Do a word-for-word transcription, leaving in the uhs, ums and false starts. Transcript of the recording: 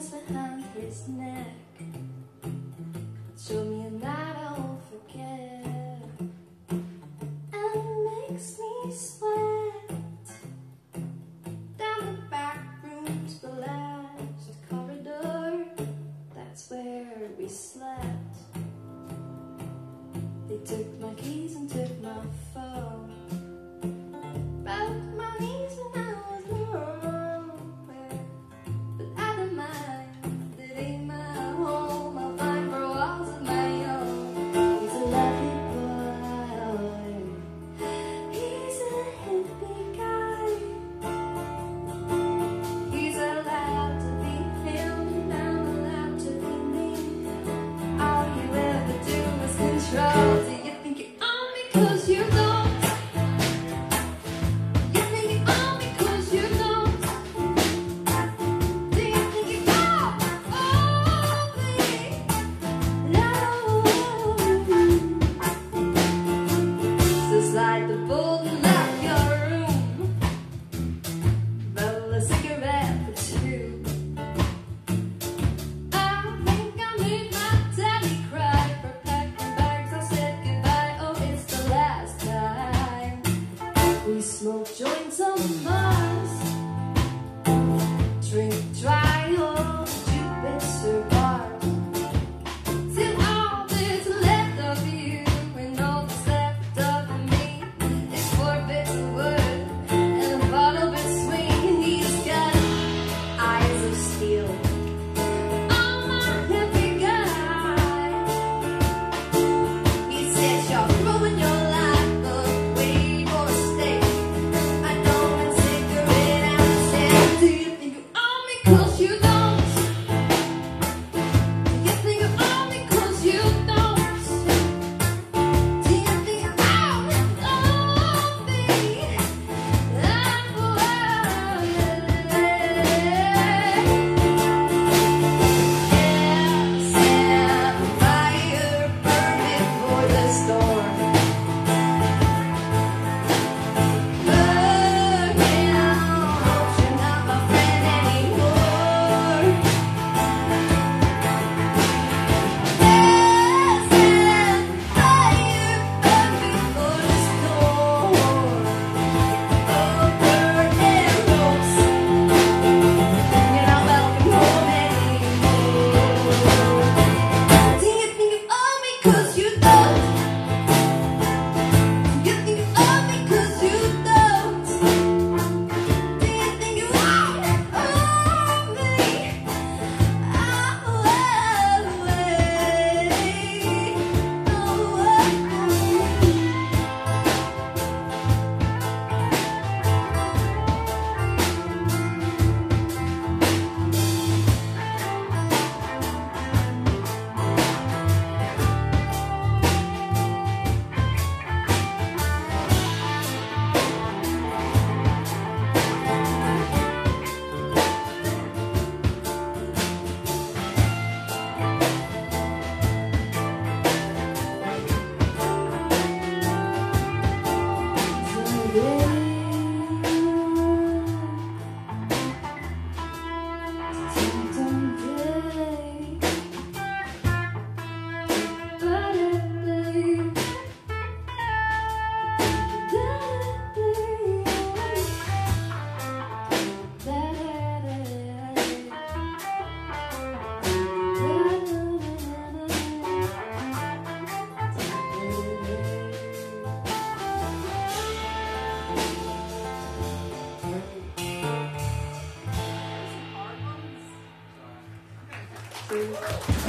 hands behind his neck. Show me a night I won't forget, and it makes me sweat. Down the back room to the last corridor, that's where we slept. They took my keys and took my phone, broke my knees when I was nowhere, but I don't mind, it ain't my home. I'll find for walls of my own. He's a lovely boy, he's a hippie guy. He's allowed to be him, and I'm allowed to be me. All you ever do is control. Do you think you own me 'cause you don't? Slide the bullet out your room, roll a cigarette for two. I think I made my daddy cry for packing bags. I said goodbye, oh it's the last time. We smoke joints on Mars, drink dry old Jupiter bar. Till all that's left of you and all that's left of me is four bits of wood and a bottle of sweet. And he's got eyes of steel. Oh my happy guy. He says you're throwing your life away for a steak. I know a cigarette out and said, do you think you own me 'cause you don't? Do you think you own me 'cause you don't? Do you think you own me? Own me? I'm wild. Yes, and fire burning for the storm. Burning out, you're not my friend anymore. Yes, and fire burning for the storm. Oh, burning rose, you're not welcome home anymore. Do you think you own me 'cause you don't? Do you think you own me 'cause you don't? Do you think you own me? Own me? I'm away. Thank you.